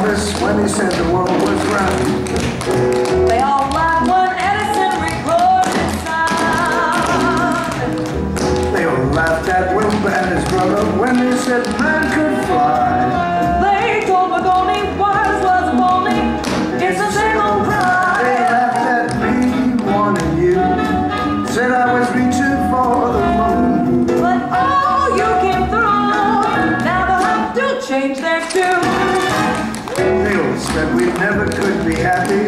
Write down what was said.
Elvis when he said the world was round. They all laughed when Edison recorded sound. They all laughed at Wilbur and his brother when they said man could fly. They told Marconi Wise was a phony. It's the same old pride. They laughed at me, wanting you. Said I was reaching for the moon. But oh, you came through. Now they'll have to change their tune. They all said we never could be happy.